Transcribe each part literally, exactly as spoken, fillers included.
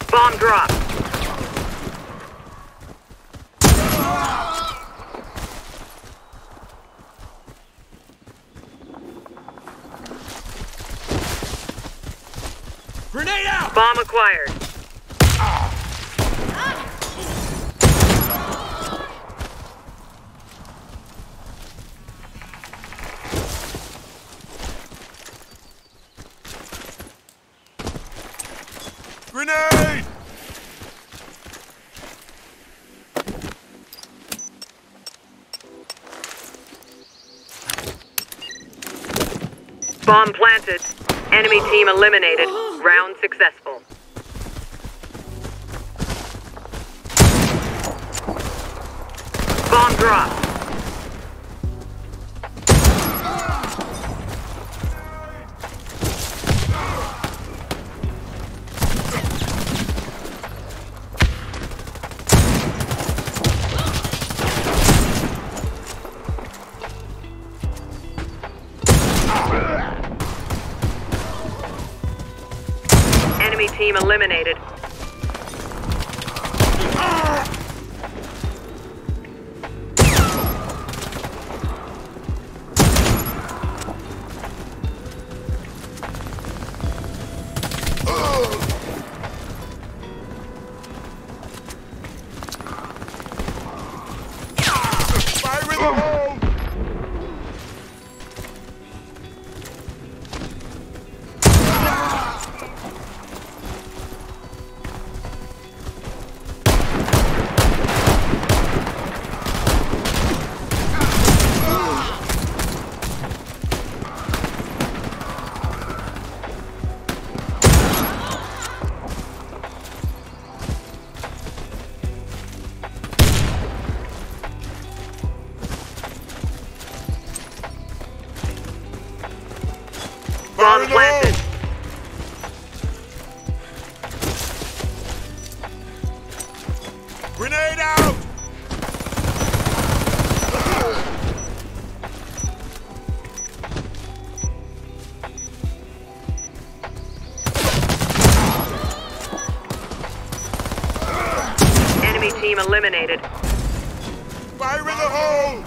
Bomb dropped. Grenade out! Bomb acquired. Grenade! Bomb planted. Enemy team eliminated. Round successful. Bomb dropped. Enemy team eliminated. Fire in the hole! Bomb planted. Grenade out! Enemy team eliminated. Fire in the hole!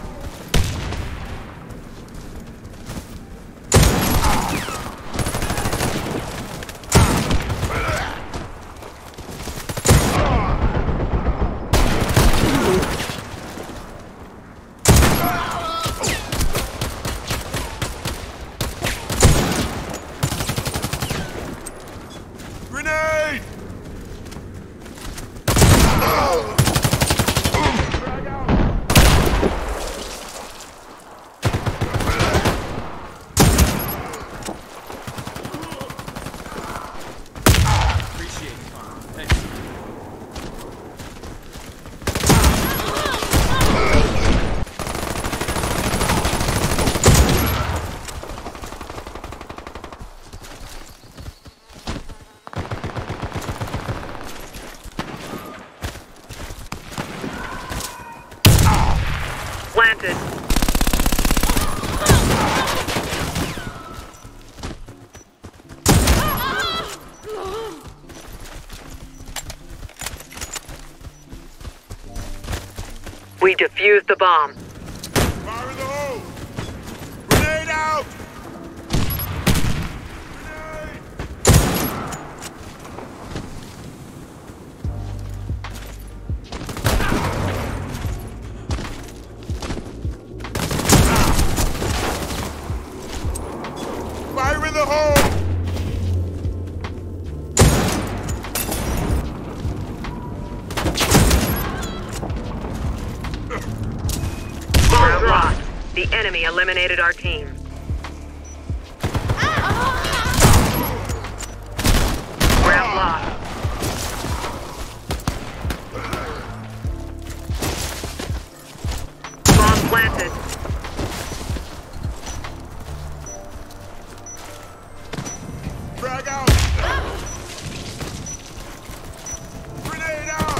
Grenade! Appreciate it, Connor. Thanks. Planted. We defused the bomb. Fire in the hole! Grenade out! Grenade! Fire in the hole! Bomb lost. The enemy eliminated our team. Round lost. Bomb planted. Frag out! Grenade out!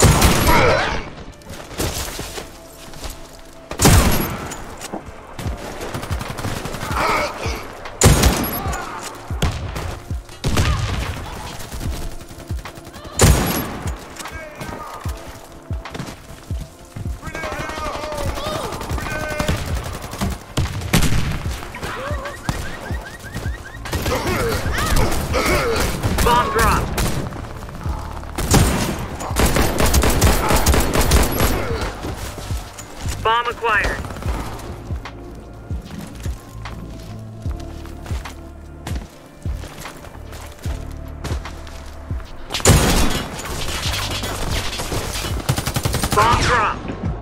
Bomb dropped. Bomb acquired. Bomb dropped.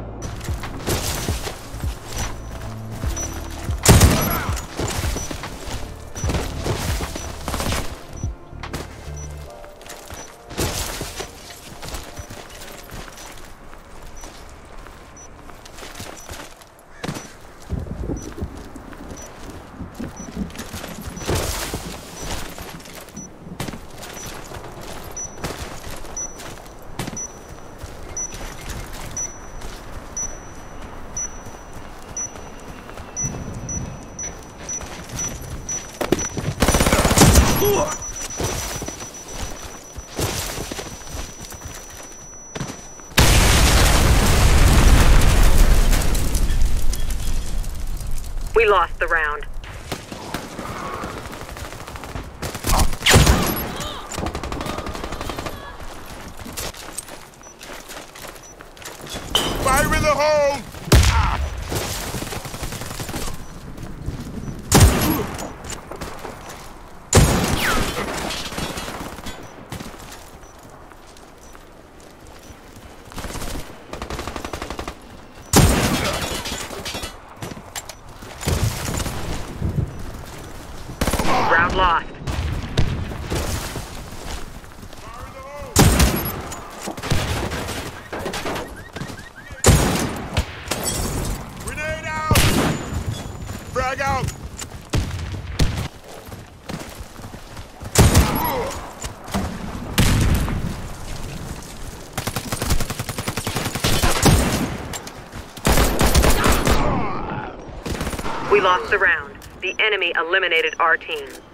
We lost the round. Fire in the hole! Round lost. Grenade out! Frag out! We lost the round. The enemy eliminated our team.